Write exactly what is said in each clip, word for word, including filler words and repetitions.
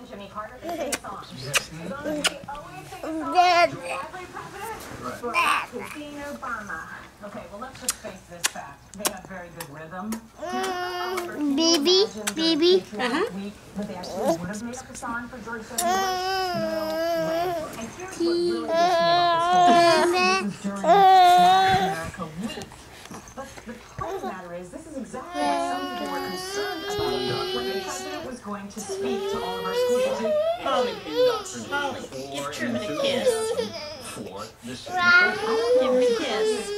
Jimmy Carter can sing a song. As long as they always sing a song to every president, Barack Hussein Obama. Okay, well, let's just face this fact. They have very good rhythm. Baby, baby. Uh-huh. That they actually would have made up a song for George W. Bush? No way. And here's what really gets me about this whole thing. This is during Black America Week. But the point of the matter is, this is exactly what some people were concerned about when the president was going to speak to all of our school teachers. Holly, Holly, give Truman a kiss. Give him a kiss.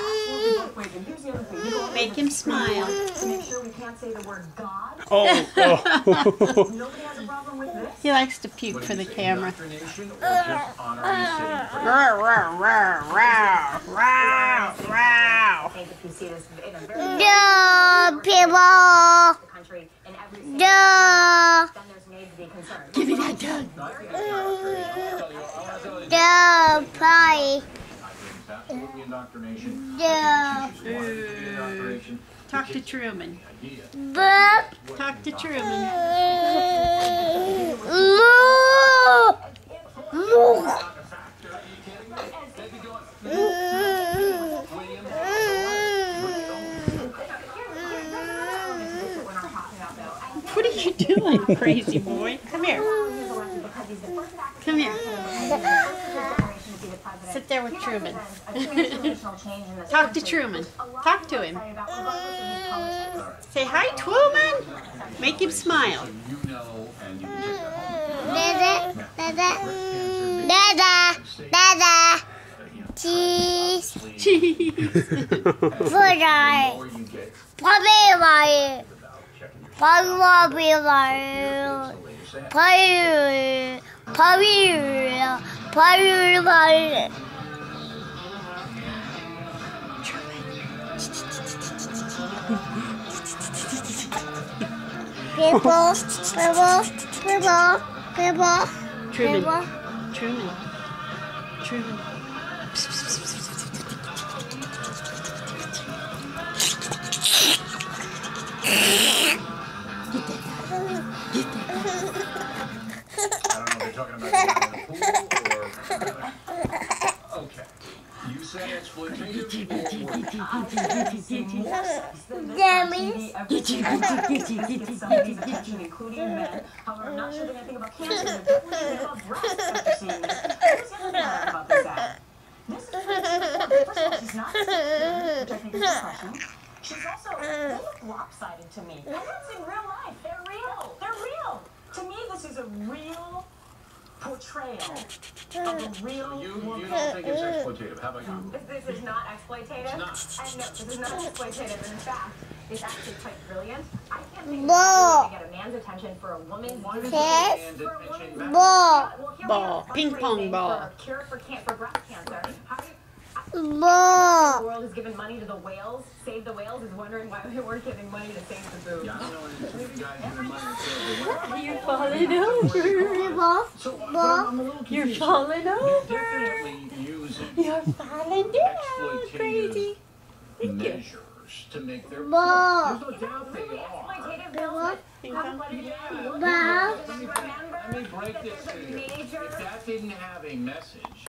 Make him smile. To make sure we can't say the word God. Oh, oh. Nobody has a problem with this. He likes to puke for the camera. I think if you see this in a very The people. country in every The. then there's need to be concerned. Give me that Doug. The pie. Ooh. Talk to Truman. Book. Talk to Truman. Look. Look. What are you doing, crazy boy? Come here. Come here. Sit there with Truman. Talk to Truman. Talk to him. Say hi, Truman. Make him smile. Dada. Dada. Dada. Dada. Cheese. Cheese. Fry. Puppy fry. Puppy fry. Puppy. Puppy. Puppy fry. People, people, people, people, Truman. Truman. Truman. Get that. Get that. I don't know if you're talking about in the pool or... Okay. You said exploitative Dummies. Including men. However, I'm not sure they're anything about cancer. They're definitely about breasts after seeing this. Here's the other part about this ad. This is pretty important. First of all, she's not sick, which I think is refreshing. She's also, they look lopsided to me. And that's in real life. They're real. They're real. To me, this is a real portrayal of a real You, woman. you don't think it's exploitative. How about you? This, this is not exploitative. It's not. I know, this is not exploitative. In fact, it's actually quite brilliant. I can't think of Ball. a way to get a man's attention for a woman's Why does Yes. the man attention matter? Ball. Well, here we Ball. have a Ping pong fundraising ball. for a cure for, can for breast cancer. How do you, the Ball. world has given money to the whales. Save the Whales is wondering why we weren't giving money to save the boobs. Yeah, I don't know if you guys giving money to save the world. You're falling over. People. So, but Ball. I'm a little You're confused. falling They're over. definitely using You're falling down, exploitative crazy. Thank you. measures to make their Ball. There's no doubt they Really are. exploitative bills Ping that pong. haven't let it in. Ball. Remember Let me break that this to there's a you. major If that didn't have a message,